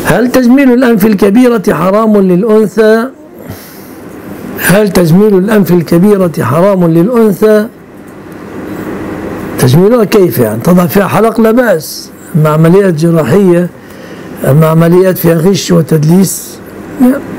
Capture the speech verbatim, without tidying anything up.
هل تجميل الأنف الكبيرة حرام للأنثى؟ هل تجميل الأنف الكبيرة حرام للأنثى؟ تجميلها كيف يعني؟ تضع فيها حلق لا بأس، أما عمليات جراحية، أما عمليات فيها غش وتدليس لا.